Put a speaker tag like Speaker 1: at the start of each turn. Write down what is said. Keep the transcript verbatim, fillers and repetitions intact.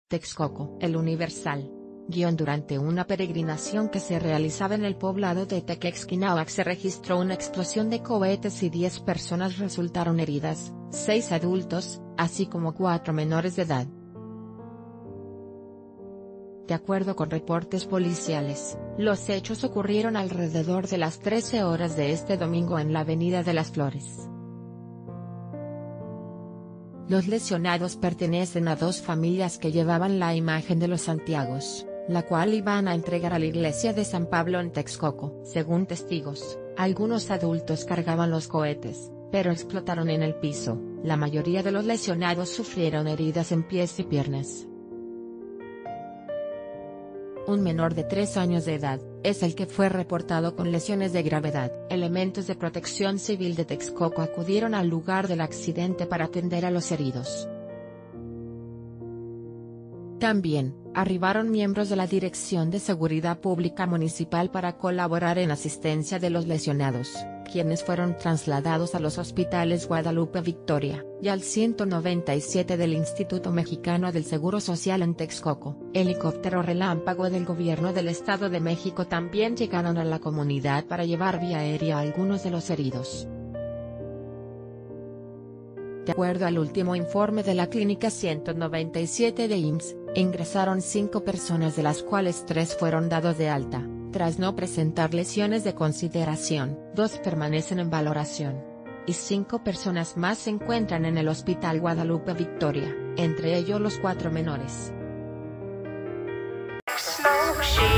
Speaker 1: Texcoco. El Universal. Guión durante una peregrinación que se realizaba en el poblado de Tequexquinahuac se registró una explosión de cohetes y diez personas resultaron heridas, seis adultos, así como cuatro menores de edad. De acuerdo con reportes policiales, los hechos ocurrieron alrededor de las trece horas de este domingo en la Avenida de las Flores. Los lesionados pertenecen a dos familias que llevaban la imagen de los Santiagos, la cual iban a entregar a la iglesia de San Pablo en Texcoco. Según testigos, algunos adultos cargaban los cohetes, pero explotaron en el piso. La mayoría de los lesionados sufrieron heridas en pies y piernas. Un menor de tres años de edad, es el que fue reportado con lesiones de gravedad. Elementos de Protección Civil de Texcoco acudieron al lugar del accidente para atender a los heridos. También, arribaron miembros de la Dirección de Seguridad Pública Municipal para colaborar en asistencia de los lesionados, quienes fueron trasladados a los hospitales Guadalupe Victoria, y al ciento noventa y siete del Instituto Mexicano del Seguro Social en Texcoco. Helicóptero relámpago del Gobierno del Estado de México también llegaron a la comunidad para llevar vía aérea a algunos de los heridos. De acuerdo al último informe de la Clínica ciento noventa y siete de I M S S, ingresaron cinco personas de las cuales tres fueron dados de alta, tras no presentar lesiones de consideración, dos permanecen en valoración. Y cinco personas más se encuentran en el Hospital Guadalupe Victoria, entre ellos los cuatro menores.